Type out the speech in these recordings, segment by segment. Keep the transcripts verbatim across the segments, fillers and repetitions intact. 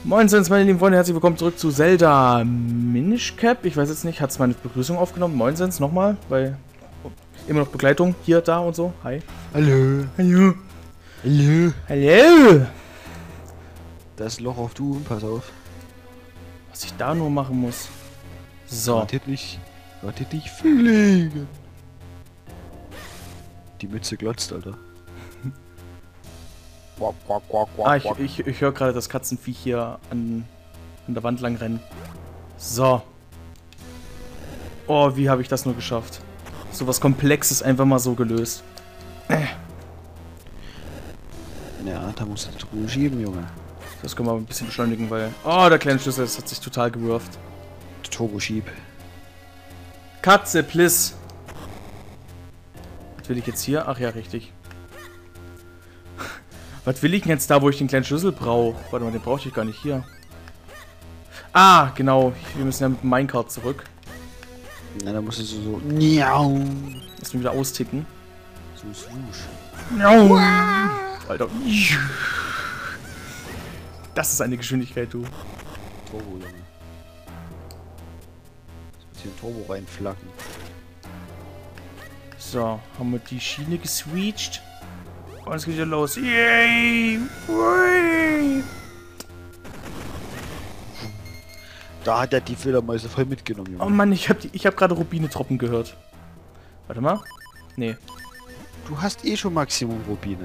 Moinsen, meine lieben Freunde, herzlich willkommen zurück zu Zelda Minish Cap. Ich weiß jetzt nicht, hat es meine Begrüßung aufgenommen? Moinsens, nochmal, weil immer noch Begleitung hier, da und so. Hi. Hallo. Hallo. Hallo. Hallo. Das Loch auf du, pass auf. Was ich da nur machen muss. So. Wartet nicht, wartet nicht fliegen. Die Mütze glotzt, Alter. Ah, ich, ich, ich höre gerade das Katzenviech hier an, an der Wand lang rennen. So. Oh, wie habe ich das nur geschafft? So was Komplexes einfach mal so gelöst. Äh. Ja, da musst du die Truhe schieben, Junge. Das können wir ein bisschen beschleunigen, weil... Oh, der kleine Schlüssel, das hat sich total gewürft. Turbo-Schieb. Katze, please. Was will ich jetzt hier? Ach ja, richtig. Was will ich denn jetzt da, wo ich den kleinen Schlüssel brauche? Warte mal, den brauche ich gar nicht hier. Ah, genau. Wir müssen ja mit dem Minecart zurück. Na, da musst du so... so Niau. Lass mich wieder austicken. So swoosh. Alter. Das ist eine Geschwindigkeit, du. Turbo, Junge. Jetzt hier ein Turbo reinflacken. So, haben wir die Schiene geswitcht. Und es geht wieder los. Yay! Ui. Da hat er die Fledermäuse voll mitgenommen, Junge. Oh Mann, ich habe ich hab gerade Rubine-Troppen gehört. Warte mal. Nee. Du hast eh schon Maximum Rubine.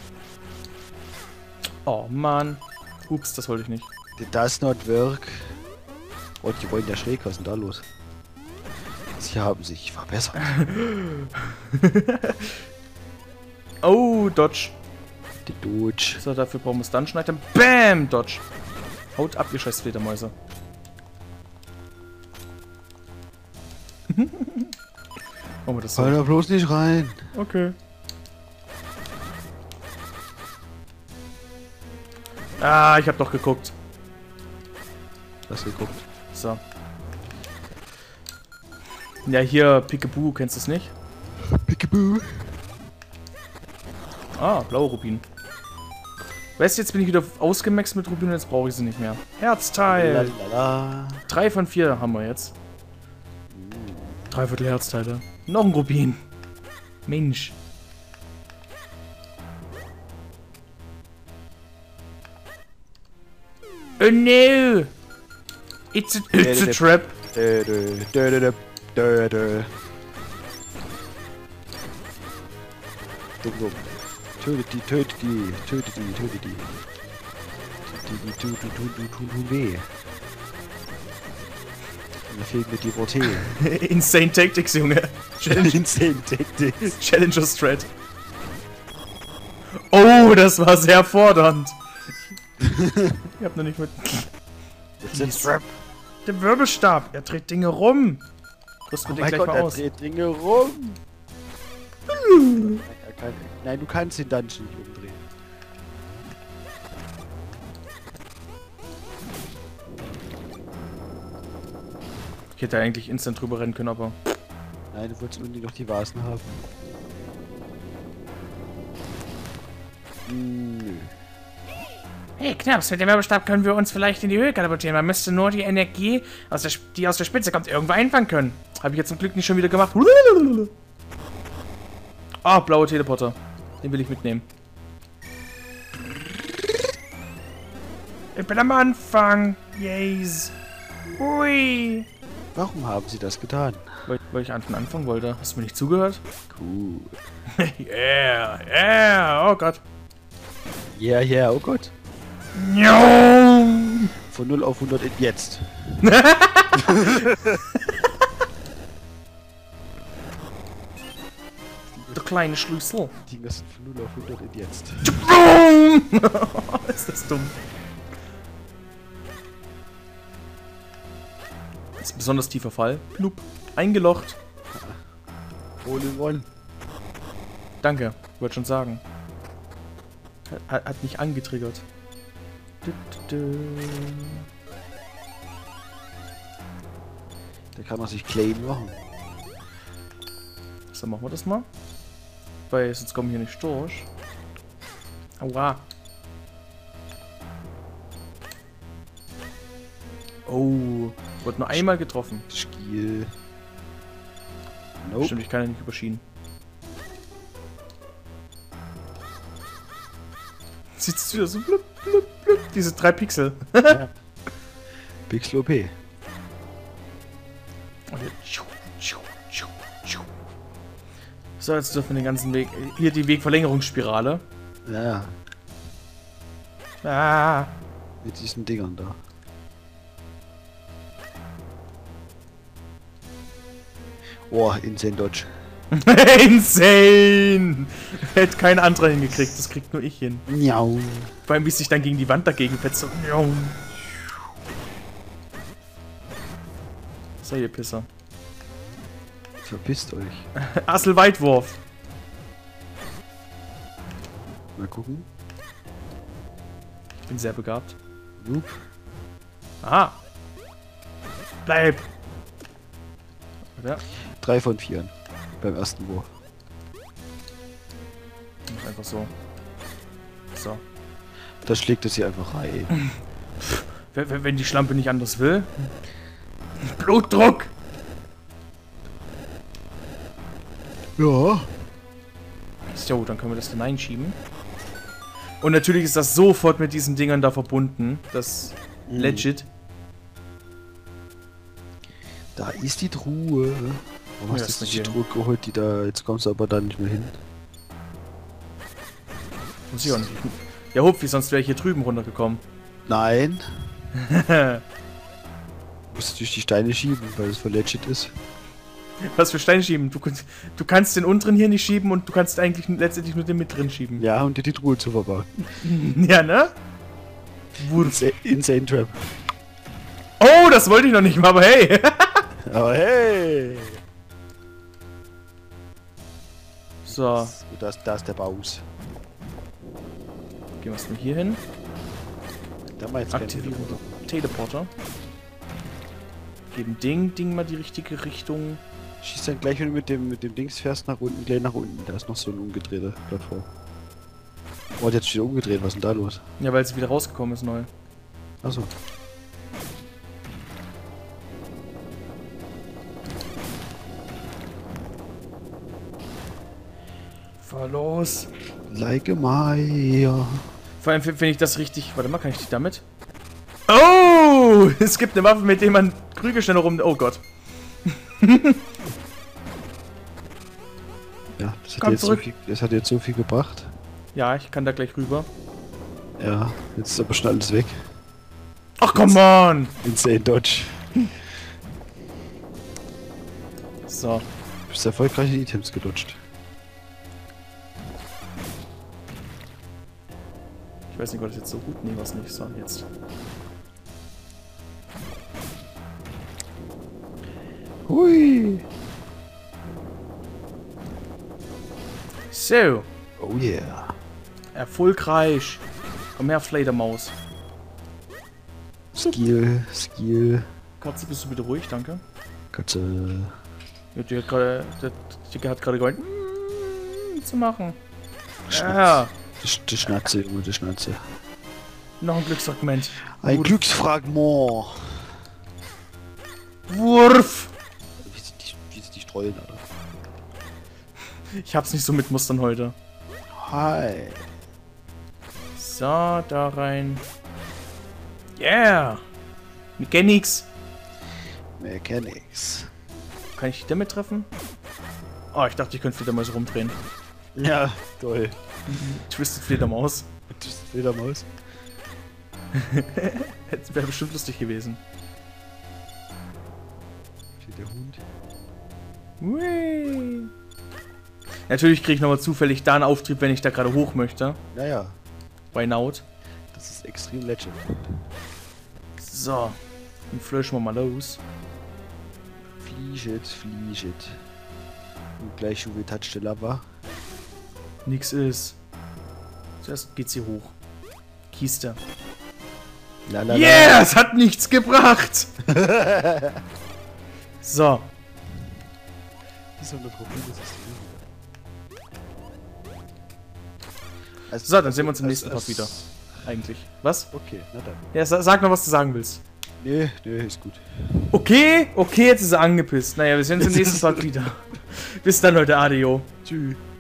Oh Mann. Ups, das wollte ich nicht. Did das not work? Oh, die wollen ja schräg, was ist denn da los? Sie haben sich verbessert. Oh, Dodge. Die Dodge. So, dafür brauchen wir Dungeon Item. Bam! Dodge. Haut ab, ihr scheiß Fledermäuse. Machen wir das so. Fall da bloß nicht rein. Okay. Ah, ich hab doch geguckt. Was geguckt? So. Ja, hier, Peekaboo, kennst du es nicht? Peekaboo. Ah, blaue Rubin. Weißt du, jetzt bin ich wieder ausgemaxt mit Rubin und jetzt brauche ich sie nicht mehr. Herzteil! Lalala. Drei von vier haben wir jetzt. Drei Viertel Herzteile. Noch ein Rubin. Mensch. Oh no! It's a, it's a trap. Dö, dö, dö, dö, dö, dö. Dumm, dumm. Tötet die, tötet die, tötet die, tötet die. Die, die, tun, tun, tun, tun, tun, tun weh. Und da fehlt mir die Worte. Insane Tactics, Junge. Challenge Insane Tactics. Challenger Strat. Oh, das war sehr fordernd. Ich hab noch nicht mit... Jetzt ein Strap. Der Wirbelstab, er dreht Dinge rum. Rüst Oh mir den mein gleich Gott, mal er aus. dreht Dinge rum. Nein, er kann, nein, du kannst den Dungeon nicht umdrehen. Ich hätte eigentlich instant drüber rennen können, aber... Nein, du wolltest unbedingt noch die Vasen haben. Nö. Hey Knaps, mit dem Wirbelstab können wir uns vielleicht in die Höhe katapultieren. Man müsste nur die Energie, aus der, die aus der Spitze kommt, irgendwo einfangen können. Habe ich jetzt zum Glück nicht schon wieder gemacht. Ah, oh, blaue Teleporter. Den will ich mitnehmen. Ich bin am Anfang. Yes. Ui. Warum haben sie das getan? Weil, weil ich an den Anfang wollte. Hast du mir nicht zugehört? Cool. Yeah, yeah. Oh Gott. Yeah, yeah, oh Gott. Von null auf hundert in jetzt. Der kleine Schlüssel. Die Dinge sind von null auf hundert in jetzt. Ist das dumm. Das ist ein besonders tiefer Fall. Plup. Eingelocht. All in one. Danke, wollte schon sagen. Hat, hat mich angetriggert. Da kann man sich claim machen. So, machen wir das mal. Weil sonst kommen wir hier nicht durch. Aua. Oh, wurde nur einmal getroffen. Skill. Nope. Stimmt, ich kann ja nicht überschienen. Sieht's wieder so blub, blub, blub. Diese drei Pixel. Ja. Pixel O P. Und jetzt. So, jetzt dürfen wir den ganzen Weg. Hier die Wegverlängerungsspirale. Ja. Ah. Mit diesen Dingern da. Oh, Insane Dodge. Insane! Hätte kein anderer hingekriegt, das kriegt nur ich hin. Miau. Vor allem, wie sich dann gegen die Wand dagegen fetzt. So, so ihr Pisser. Verpisst euch. Asselweitwurf. Mal gucken. Ich bin sehr begabt. Nope. Aha. Bleib. Ja. Drei von vier. Beim ersten Wurf. Einfach so. So. Da schlägt es hier einfach rein. Wenn, wenn die Schlampe nicht anders will. Blutdruck! Ja. So, dann können wir das hineinschieben. Und natürlich ist das sofort mit diesen Dingern da verbunden. Das Mhm. legit. Da ist die Truhe. Warum Ja, hast ist du nicht die hier. Truhe geholt, die da... Jetzt kommst du aber da nicht mehr hin. Muss ich auch nicht. Ja, Hupfi, sonst wäre ich hier drüben runtergekommen. Nein. Musst du durch die Steine schieben, weil es voll legit ist. Was für Steine schieben? Du, kannst- du kannst den unteren hier nicht schieben und du kannst eigentlich letztendlich nur den mit drin schieben. Ja, und dir die Truhe zu verbauen. Ja, ne? Wurf. Insa- Insane Trap. Oh, das wollte ich noch nicht mal, aber hey! Aber hey! So, Da ist, da ist der Baus. gehen wir erstmal hier hin. Da mal jetzt kein Aktivieren Telefon. Teleporter. Geben Ding, Ding mal die richtige Richtung. Schieß dann gleich, wenn du mit dem, mit dem Dings fährst, nach unten, gleich nach unten. Da ist noch so eine umgedrehte Plattform. Oh, die hat sich wieder umgedreht. Was ist denn da los? Ja, weil sie wieder rausgekommen ist neu. Achso. Fahr los. Like a Maya. Vor allem finde ich das richtig. Warte mal, kann ich dich damit? Oh! Es gibt eine Waffe, mit der man Krüge schneller rum. Oh Gott. Ja, das hat, Komm jetzt so zurück. viel, das hat jetzt so viel gebracht. Ja, ich kann da gleich rüber. Ja, jetzt ist aber schon alles weg. Ach, come on! Insane Dodge. So. Du bist erfolgreich in Items gedutscht. Ich weiß nicht, war das jetzt so gut? Nee, was nicht. So, jetzt. Hui. So. Oh yeah. Erfolgreich. Komm her, Fledermaus. Skill, Skill. Katze, bist du bitte ruhig? Danke. Katze. Ja, die hat gerade. Der Dicke hat gerade gemeint, mm, zu machen. Schnatz. Ja. Die, die Schnatze, Junge, die Schnatze. Noch ein Glücksfragment. Ein Gut. Glücksfragment. Wurf! Wie sie die, wie sie die streuen, Alter. Ich hab's nicht so mit Mustern heute. Hi. So, da rein. Yeah! Mechanics. Mechanics. Kann ich die damit treffen? Oh, ich dachte, ich könnte Fledermaus rumdrehen. Ja, toll. Twisted Fledermaus. Das ist Fledermaus. Wäre bestimmt lustig gewesen. Steht der Hund. Hui. Natürlich kriege ich nochmal zufällig da einen Auftrieb, wenn ich da gerade hoch möchte. Naja, Why not? das ist extrem legend. So. Dann flöschen wir mal los. Flieget, flieget. Und gleich wie touch the lava. Nix ist. Zuerst geht's hier hoch. Kiste. La, la, Yeah! Es hat nichts gebracht! So. So, eine Trophäe, das ist also, So, dann sehen wir uns im also- nächsten Part also- wieder. Eigentlich. Was? Okay, na dann. Ja, sa sag noch, was du sagen willst. Nee, nee, ist gut. Okay, okay, jetzt ist er angepisst. Naja, wir sehen uns im nächsten Part wieder. Bis dann, Leute. Adio. Tschüss.